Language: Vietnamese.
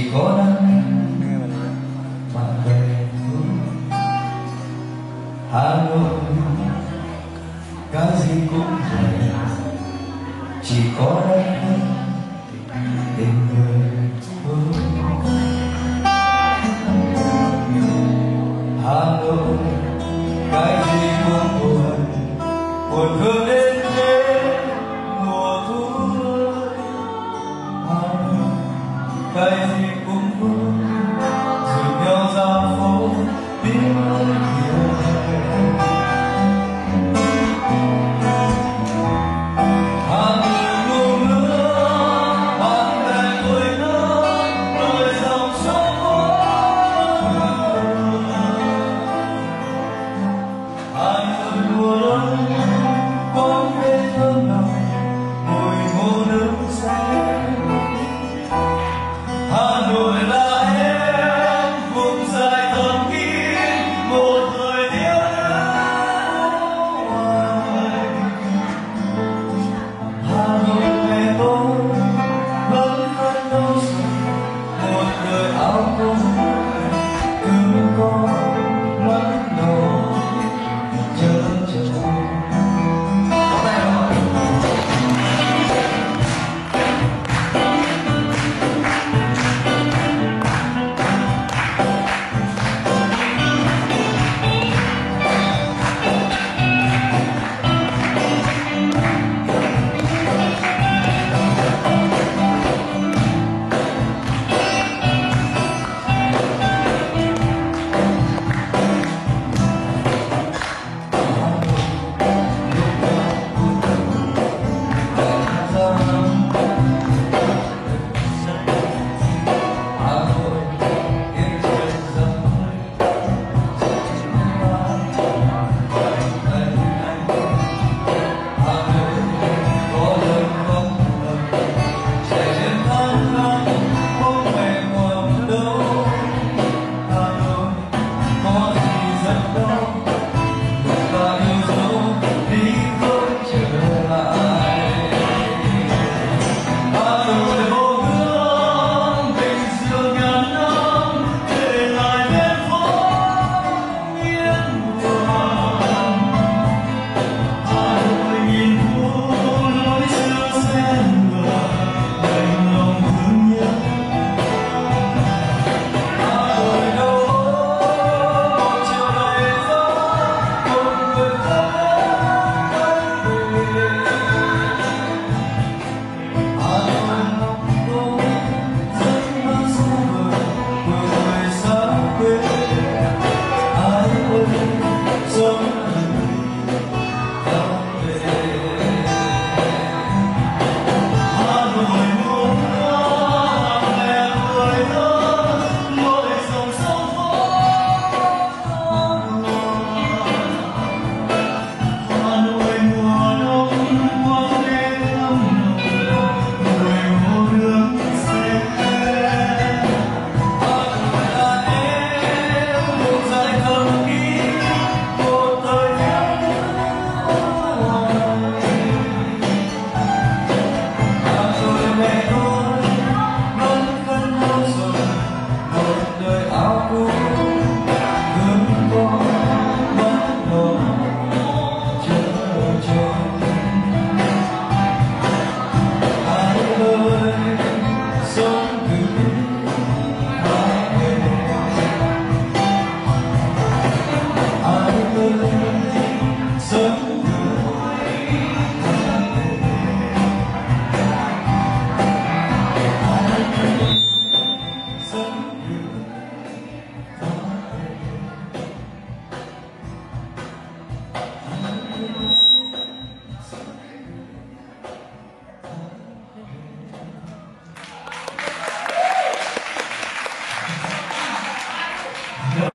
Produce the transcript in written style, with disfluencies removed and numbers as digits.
có nắng mặt về Hà Nội, cái gì cũng vậy, chỉ có nắng tình người thôi. Hà Nội, cái gì cũng buồn, buồn hơn đến thế mùa thu. Hà Nội, cái gì cũng vui, rủ nhau ra phố tiếng nói nhiều. Hà Nội mùa mưa, bạn bè ngồi nước, đôi dòng sông Hà Nội mùa đông, bóng cây thơm nồng, mùi ngô nước say. Hà Nội là em, vùng dài thầm kín, một thời yêu dấu hoài. Hà Nội về tôi, vẫn khát nâu sầu, một đời áo cô.